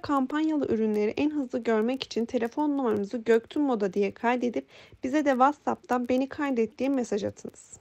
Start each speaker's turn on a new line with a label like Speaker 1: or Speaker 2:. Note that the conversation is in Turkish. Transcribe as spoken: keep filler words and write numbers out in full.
Speaker 1: kampanyalı ürünleri en hızlı görmek için telefon numaranızı Göktuğ Moda diye kaydedip bize de WhatsApp'tan "Beni kaydet" diye mesaj atınız.